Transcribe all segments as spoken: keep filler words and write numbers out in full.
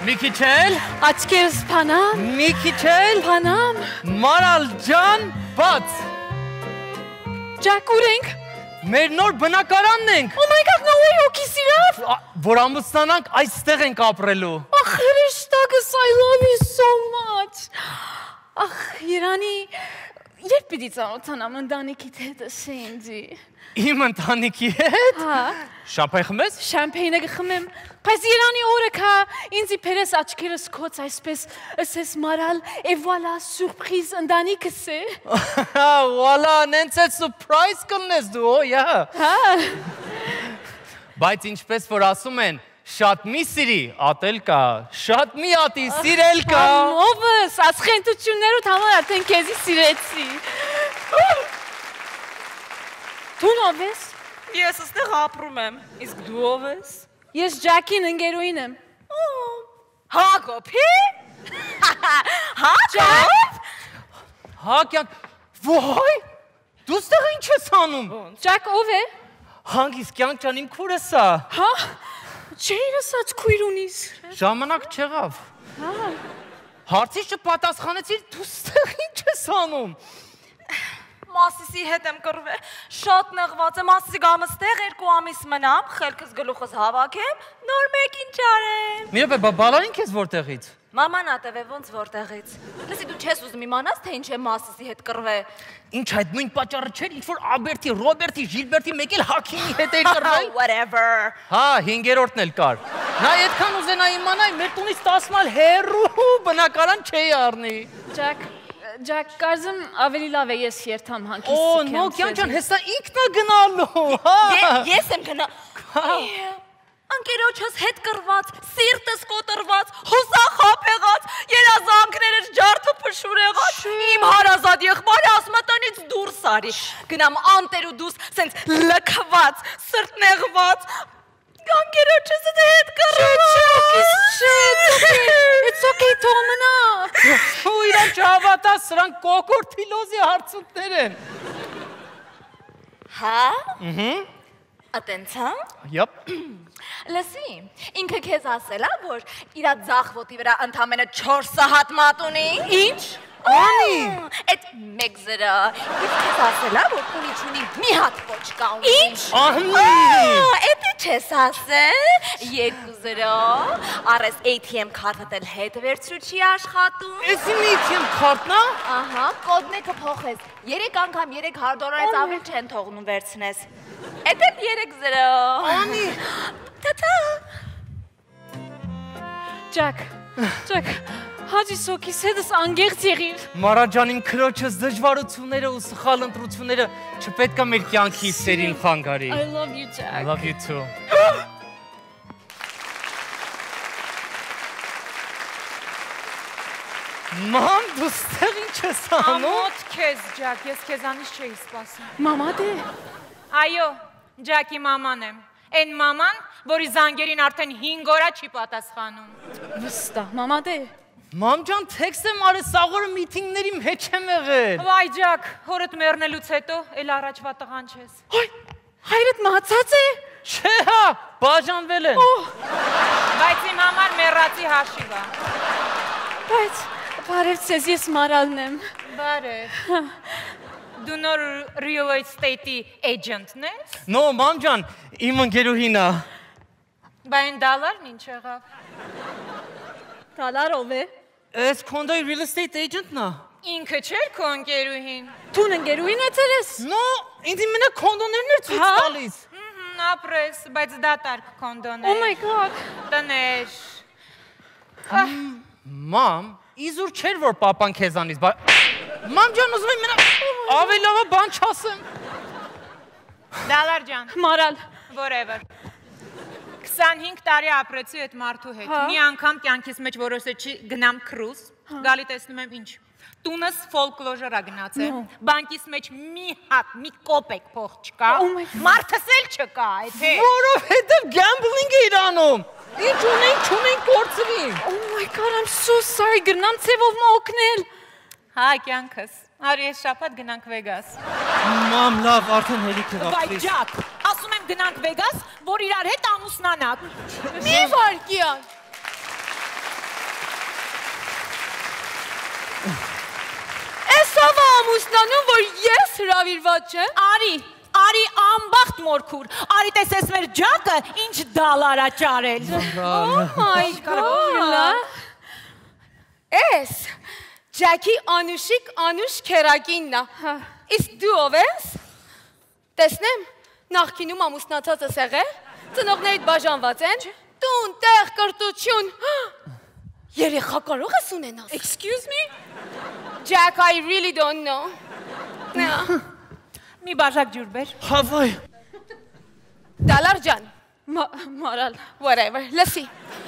Mikichel. Աչքերս փանամ։ Mikichel. Փանամ։ Մարալ ջան, բաց։ Ջակ, ուր ենք։ Մեր նոր բնակարանն ենք։ Oh my god, no way, հոգի սիրավ։ Որ ամուսնանանք այստեղ ենք ապրելու։ Ախ, հրեշտակս, I love you so much։ Ախ, Երանի, երբ պիտի ծանոթանամ ընտանիքիդ հետ շենջի։ Իմ ընտանիքի հետ։ Հա։ Շամփայն խմես։ Շամփայնը կխմեմ։ Բայց Երանի օրը կա, ինձի փերես աչքերս քոց այսպես, ասես մարալ, et voilà, surprise ընտանիքս է։ Voilà, նենց է surprise կնես դու, yeah։ Հա։ Բայց ինչպես որ ասում են, շատ մի սիրի, ատել կա, շատ մի ատի, սիրել կա։ Ամովս, ասխենտություններուդ համար արդեն քեզի սիրեցի։ Դու ով ես։ Ես այստեղ ապրում եմ, իսկ դու ով ես։ Ես Ջակին ընկերուհին եմ։ Հագոպի։ Հագոպ։ Հակյան, ոյ, դու ստեղ ինչ ես անում։ Ջակ ով է։ Հանգիստ կյանք ջան, իմ քուրս է։ Հա։ Չէիր ասած քույր ունիս։ Ժամանակ չեղավ։ Հա։ Հարցից չպատասխանեցիր, դու ստեղ ինչ ես անում։ Մասիսի հետ եմ կռվել, շատ նեղված եմ, ասի գամ ստեղ երկու ամիս մնամ, խելքս գլուխս հավաքեմ, նոր մեկին չարեմ։ Մի րոպե, բալային քեզ որտեղից։ Մաման ատև է ոնց որտեղից։ Լսի դու չես ուզում իմանաս, թե ինչ է Մասիսի հետ կռվել։ Ինչ այդ նույն պատճառը չէր, ինչ որ Աբերտի, Ռոբերտի, Ժիլբերտի մեկ էլ Հակիմի հետ էր կռվել։ Whatever։ Հա, հինգերորդն էլ կար։ Նա այդքան ուզենա իմանալ, մեր տունից տասը մայլ հեռու բնակարան չէի առնի։ Ջակ, Ջակ, կարծեմ ավելի լավ է ես երթամ հանկիստ Օ, սքեմ։ նո, կյան ջան, հեսա ինքն է գնալու, հա։ Ես եմ գնա։ Անկերոջս հետ կռված, սիրտս կոտրված, հուսախապ եղած, երազանքներս ջարդը փշուր եղած, իմ հարազատ եղբայրը ասում է տնից դուրս արի։ Գնամ անտեր ու դուս, սենց լքված, սրտնեղված, անկերոջս հետ կռված։ It's okay, Թոմնա։ Ու իրան չհավատա, սրանք կոկորդ փիլոզի հարցունքներ են։ Հա։ Ըհը։ Ատենց հա։ Yep։ Լսի, ինքը քեզ ասելա, որ իրա ձախ ոտի վրա ընդամենը չորս սահատ մատ ունի։ Ինչ։ Անի։ Այդ մեկ զրը, իսկ քեզ ասելա, որ ունի չունի մի հատ ոչ կա ունի։ Ինչ։ Անի։ Էդի չես ասել, երկու զրը, առես A T M քարտդ էլ հետ վերցրու չի աշխատում։ Էս իմ A T M քարտն է։ Ահա, կոդն է կփոխես, երեք անգամ երեք հարյուր դոլարից ավելի չեն թողնում վերցնես։ Էդ էլ երեք զրը։ Անի։ Տա-տա։ Ջակ, Ջակ, հաջի սոքիս հետս անգեղծ եղիր։ Մարա ջան, իմ քրոջս դժվարությունները ու սխալ ընտրությունները չպետք է մեր կյանքի սերին խանգարի։ I love you, Jack. I love you too։ Ման, դու ստեղ ինչ ես անում։ Ամոթ քեզ, Ջակ, ես քեզանից չէի սպասում։ Մամա դե։ Այո, Ջակի մաման եմ։ Այն մաման, որի զանգերին արդեն հինգ օր չի պատասխանում։ Վստահ, մամա դե։ Մամ ջան, թեքստ եմ արել, սաղորը միտինգների մեջ եմ եղել։ Վայ Ջակ, հորդ մեռնելուց հետո էլ առաջվա տղան չես։ Հայ, հայրդ մահացած է։ Չէ հա, բաժանվել են։ Բայց իմ համար մեռածի հաշիվ է։ Բայց բարև ձեզ, ես Մարալն եմ։ Բարև։ Դու նոր real estate-ի agent-ն ես։ Նո, մամ ջան, իմ ընկերուհին է։ Բա այն դալարն ինչ եղավ։ Դալար ով է։ Էս քոնդոյի real estate agent-ն է։ Ինքը չէր քո ընկերուհին։ Տուն ընկերուհին է ցերես։ Նո, ինձ մենա քոնդոներն էր ցույց տալիս։ Ահա, ապրես, բայց դատարկ քոնդոներ։ Oh my god։ Տներ։ Մամ, իզուր չէր որ papan քեզանից, բայց մամ ջան, ուզում եմ մենա ավելի լավ բան չասեմ։ Դալար ջան։ Մարալ։ Whatever։ քսանհինգ տարի ապրեցի այդ մարդու հետ։ Մի անգամ կյանքիս մեջ որոշեցի գնամ cruise, գալի տեսնում եմ ինչ։ Տունս ֆոլկլոժորա գնացել, բանկիս մեջ մի հատ, մի կոպեկ փող չկա, մարդս էլ չկա, այդ է։ Որովհետև gambling է իրանում։ Ինչ ունենք, չունենք կորցվի։ Oh my god, I'm so sorry, գնամ ցևով մօգնել։ Հա, կյանքս։ Արի ես շաբաթ գնանք Վեգաս։ Մամ, լավ, արդեն հերիք եղավ։ Վայ Ջակ, ասում եմ գնանք Վեգաս, որ իրար հետ ամուսնանանք։ Մի վարկյա։ ամուսնանում, որ ես հրավիրված չեմ։ Արի, արի ամբախտ մորքուր, արի տեսես մեր ջակը ինչ դալարա ճարել։ Oh my God։ Էս Ջակի անուշիկ անուշ քերակինն է։ Իսկ դու ով ես։ Տեսնեմ, նախկինում ամուսնացած ես եղել, ծնողներիդ բաժանված են, տուն, տեղ, կրթություն։ Երեխա կարող ես ունենալ։ Excuse me? Jack, I really don't know. Մի բաժակ ջուր բեր։ Հավայ։ Դալար ջան։ Մարալ, whatever, լսի։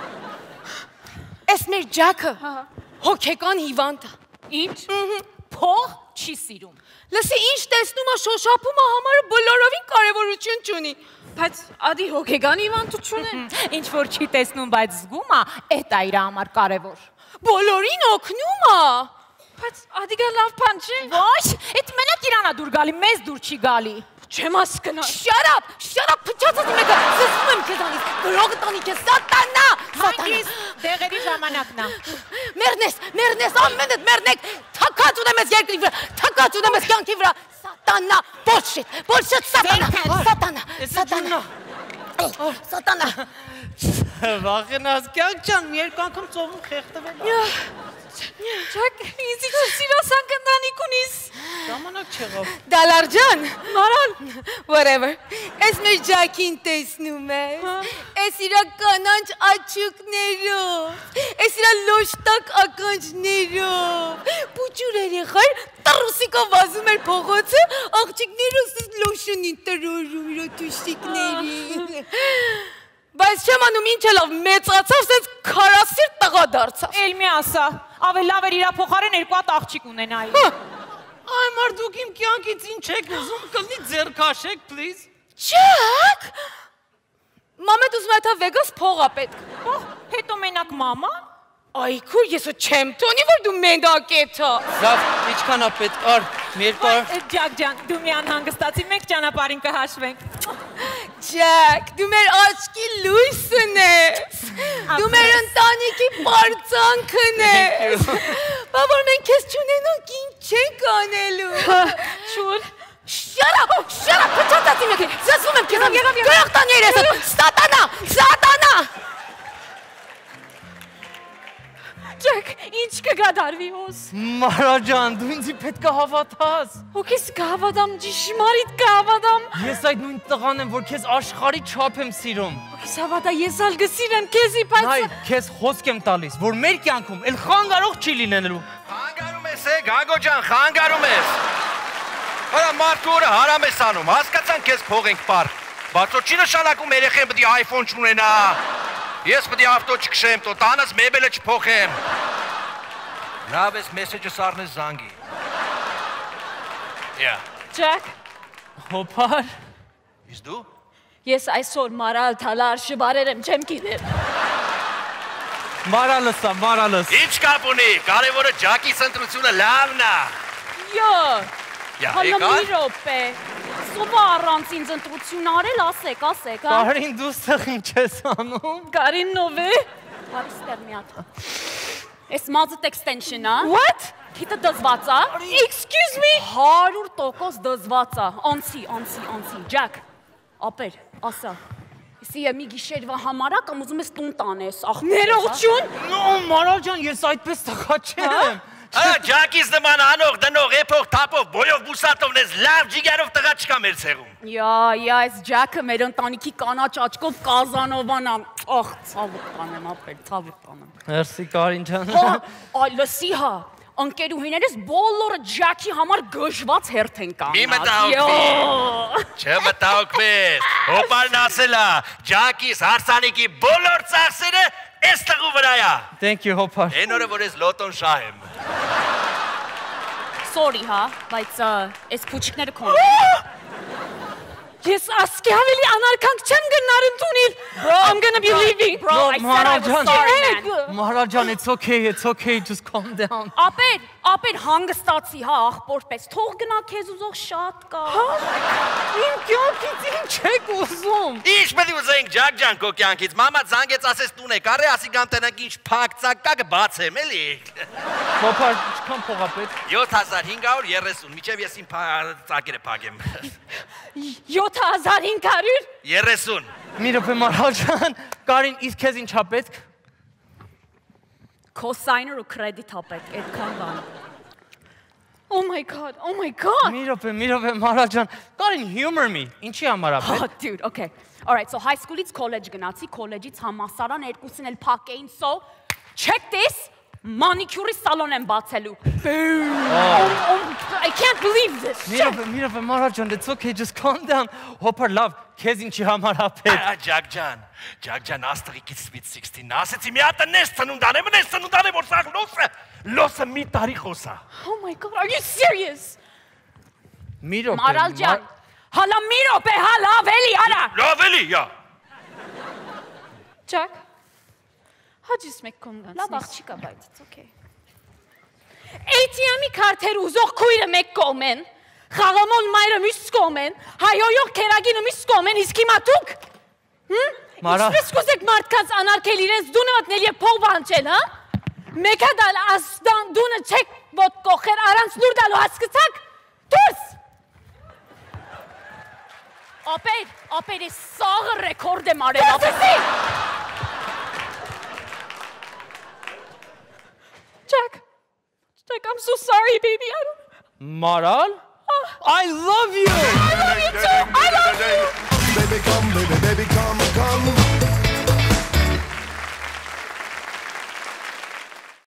Էս մեր Jack-ը հոգեկան հիվանդ է։ Ինչ։ Փող չի սիրում։ Լսի, ինչ տեսնում է շոշափումը համարը բոլորովին կարևորություն չունի։ Բայց ադի հոգեկան հիվանդություն է։ Ինչ որ չի տեսնում, բայց զգում է, էդ է իր համար կարևոր։ Բոլորին օգնում է։ Բայց ադիգա լավ բան չէ։ Ոչ, այդ մենակ իրանա դուր գալի, մեզ դուր չի գալի։ Չեմ հասկնա։ Shut up, shut up, փչացած իմը, զսում եմ քեզանից, գրողը տանի քեզ, սատանա, Մայքիս, դեղերի ժամանակն է։ Մերնես, մերնես, ամենդ մերնեք, թակած ունեմ ես երկրի վրա, թակած ունեմ ես կյանքի վրա, սատանա, bullshit, bullshit, սատանա, սատանա, սատանա, սատանա։ Վախենաս, կյանք ջան, մի երկու անգամ ծովում խեղդվել է։ Ջակ, ինձ ինչ սիրասան կնդանիք ունիս։ Ժամանակ չեղավ։ Դալար ջան, մարան, whatever, ես մեր Ջակին տեսնում ես, ես իրա կանանչ աչուկներով, ես իրա լոշտակ ականջներով, պուչուր երեխար, տռուսիկով վազում էր փողոցը, աղջիկներով սս լոշունին տրորում իրա տուշիկների։ Բայց չեմ անում ինչ է լավ մեծացավ, սենց քարասիր տղա դարձավ։ Էլ մի ասա, ավել լավ էր իրա փոխարեն երկու հատ աղջիկ ունենայի։ Այ մար դուք իմ կյանքից ինչ եք ուզում, կլնի ձեր քաշեք, please։ Չակ։ Մամեդ ուզում է թա Վեգաս փող ա պետք։ Հետո մենակ մաման։ Այ քուր ես չեմ թոնի որ դու մենդակետ ա։ Լավ, ինչքան է պետք, ար, մի երկու ար։ Ջակ ջան, դու մի անհանգստացի, մենք ճանապարհին կհաշվենք։ Ջակ, դու մեր աչքի լույսն ես։ Դու մեր ընտանիքի պարծանքն ես։ Բա որ մենք քեզ չունենանք ինչ չենք անելու։ Շուտ։ Shut up, shut up, փչացած իմը քեզ։ Զսում եմ քեզ, գրող տանի երես, սատանա, սատանա։ Ջակ, ինչ կգադարվի ոս։ Մարա ջան, դու ինձի պետք է հավատաս։ Հոգիս կհավատամ, ճիշմարիտ կհավատամ։ Ես այդ նույն տղան եմ, որ քեզ աշխարհի չափ եմ սիրում։ Հոգիս հավատա, ես ալ գսիրեմ քեզի, բայց Նայ, քեզ խոսք եմ տալիս, որ մեր կյանքում էլ խանգարող չի լինելու։ Խանգարում ես, է, Գագո ջան, խանգարում ես։ Հələ մարդու օրը հարամ ես անում, հասկացան քեզ փող ենք պար։ Բայց ոչ չի նշանակում երեխեն պետք է iPhone չունենա։ Ես պետք է ավտո չքշեմ, տո տանս մեբելը չփոխեմ։ Լավ ես մեսեջս առնես զանգի։ Yeah. Ջակ, Հոփար։ Իսկ դու։ ես այսօր մարալ թալար շվարեր եմ, չեմ գիտեմ։ Մարալս է, մարալս։ Ինչ կապ ունի, կարևորը Ջակի սընտրությունը լավն է։ Յո, Յա, հալը եկա։ մի րոպե։ Սովա առանց ինձ ընտրություն արել, ասեք, ասեք, հա։ Կարին դու ստեղ ինչ ես անում։ Կարին նով է։ Բարիստեր մի հատ։ Էս մազդ extension-ա։ What? Քիթը դզված է։ Excuse me։ հարյուր տոկոս դզված է։ Անցի, անցի, անցի։ Ջակ, ապեր, ասա։ Իսի մի գիշերվա համարա կամ ուզում ես տուն տանես, ախ։ Ներողություն։ Նո, Մարալ ջան, ես այդպես տղա չեմ։ Հա, Ջակից նման անող, դնող, էփող, թափով, բոյով, բուսատով, նես լավ ջիգարով տղա չկա մեր ցեղում։ Յա, յա, այս Ջակը մեր ընտանիքի կանաչ աչքով Կազանովան է։ Ախ, ցավոք տանեմ, ապեր, ցավոք տանեմ։ Մերսի Կարին ջան։ Հա, այ լսի հա, ընկերուհիներս բոլորը Ջակի համար գժված հերթ են կանած։ Մի մտահոգվի։ Չմտահոգվես։ Հոպարն ասել է, Ջակիս հարսանիքի բոլոր ծախսերը էս տղու վրա է։ Thank you, Հոփար։ Այն օրը որ ես լոտոն շահեմ։ Sorry հա, բայց այս փուչիկները քոն են։ Ես ասկի ավելի անարքանք չեմ գնարին տունիլ։ I'm gonna be leaving, bro. I said I was sorry, man. Մարալ ջան, it's okay, it's okay, just calm down։ Ապեր, Ապեր հանգստացի, հա, աղբոր պես, թող գնա քեզ ուզող շատ կա։ Իմ կյանքից ինչ եք ուզում։ Ինչ պետք է ուզենք ջակ-ջան քո կյանքից։ Մամա ցանկեց ասես տուն է, կարե ասի կամ տնենք ինչ փակ ցակա կբացեմ, էլի։ Պապա, ինչքան փող ա պետք։ յոթ հազար հինգ հարյուր երեսուն, միջև ես իմ ցակերը փակեմ։ յոթ հազար հինգ հարյուր երեսուն։ Մի րոպե Մարալ ջան, Կարին, իսկ քեզ ինչ ա պետք։ Կոսայներ ու կրեդիտ ա պետք, այդքան բան։ Oh my god, oh my god. Մի րոպե, մի րոպե Մարալ ջան, Կարին humor me, ինչի համար ա Oh, պետք։ dude, okay. All right, so high school-ից college գնացի, college-ից համասարան երկուսին էլ փակ էին, so check this, manicure-ի սալոն եմ բացելու։ I can't believe this. Մի րոպե, մի րոպե Մարալ ջան, it's okay, just calm down։ Հոպար լավ, քեզ ինչի համար ա պետք։ Ջակ-ջան, ջակ-ջան, աստղիկից սվիտ շեքսթին, ասեցի մի հատ նես ծնունդ անեմ, նես ծնունդ անեմ, որ սաղ լոսը, լոսը մի տարի խոսա։ Oh my god, are you serious? Մի րոպե։ Մարալ ջան, հալա մի րոպե, հալա ավելի արա։ Լավ էլի, յա։ Jack, հաջիս մեկ կոնգանց։ Լավ աղջիկ ա, բայց it's okay։ A T M-ի քարտերը ուզող քույրը մեկ կողմ են, խաղամոլ մայրը մյուս կողմ են, հայոյող քերագինը մյուս կողմ են, իսկ հիմա դուք Մարալ։ Ինչպես կուզեք մարդկանց անարգել իրենց դունը մտնել եւ փող բանջել, հա? Մեկը դալ ասդան դունը չեք ոտ կողեր առանց լուր դալու հասկացաք։ Դուրս։ Ապեր, ապեր է սաղը ռեկորդ եմ արել, ապեսի։ Jack, Jack, I'm so sorry, baby. I don't... Maral? I love you!